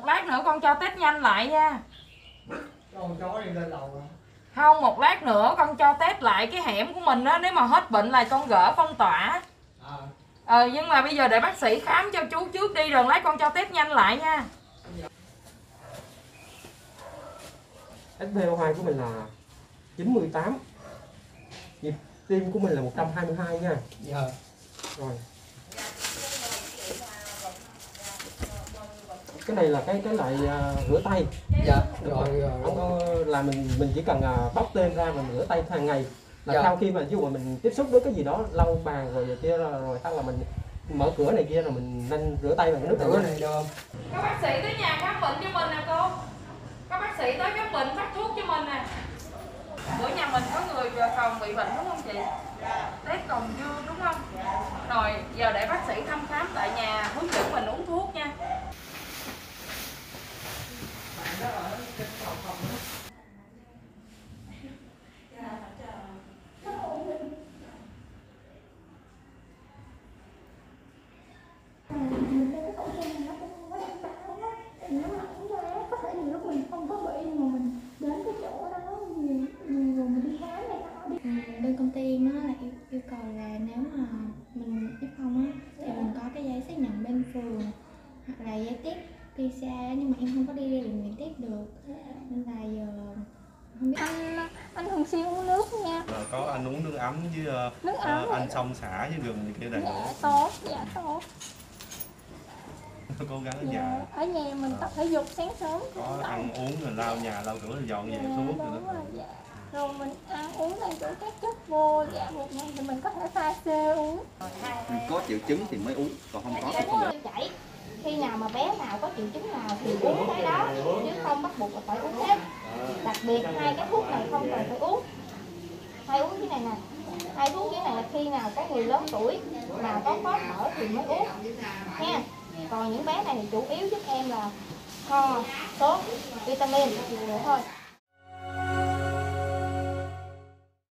lát nữa con cho test nhanh lại nha. Con chó đi lên lầu. Không, một lát nữa con cho test lại cái hẻm của mình á, nếu mà hết bệnh là con gỡ phong tỏa. Nhưng mà bây giờ để bác sĩ khám cho chú trước đi, rồi lát con cho test nhanh lại nha. SpO2 của mình là 98, nhịp tim của mình là 122 nha. Dạ. Rồi. Cái này là cái loại rửa tay. Dạ. Rồi ông có là mình chỉ cần bóc tên ra và mình rửa tay hàng ngày. Là dạ. sau khi mà ví dụ mà mình tiếp xúc với cái gì đó lau bàn rồi kia rồi hay là mình mở cửa này kia rồi mình nên rửa tay bằng nước rửa này được không? Các bác sĩ tới nhà khám bệnh cho mình nè cô. Các bác sĩ tới khám bệnh phát thuốc cho mình nè. Bữa nhà mình có người còn bị bệnh đúng không chị? Test còn dương đúng không? Rồi giờ để bác sĩ thăm khám tại nhà, hướng dẫn mình uống thuốc nha. Bên công ty em á là yêu cầu là nếu mà mình F0 á thì mình có cái giấy xác nhận bên phường hoặc là giấy test PCR, nhưng mà em không có đi ra bệnh viện test được nên là giờ không biết. Anh thường xuyên uống nước nha. Có anh uống nước ấm với nước ấm anh xông xả với gừng này kia đầy đủ. Dạ tốt, dạ tốt. Cố gắng ở Dạ, nhà. ở nhà mình tập thể dục sáng sớm. Có ăn uống rồi lau nhà lau cửa rồi dọn về thuốc rồi đó. Dạ. Rồi mình ăn uống đầy đủ các chất vô, dạ một ngày thì mình có thể pha sê uống. Có triệu chứng thì mới uống, còn không có thì không được. Chảy. Khi nào mà bé nào có triệu chứng nào thì uống cái đó, chứ không bắt buộc là phải uống hết. Đặc biệt hai cái thuốc này không cần phải uống. Hay uống cái này nè. Hai thuốc cái này là khi nào có người lớn tuổi mà có khó thở thì mới uống nha. Còn những bé này thì chủ yếu giúp em là ho, sốt, vitamin vậy thôi.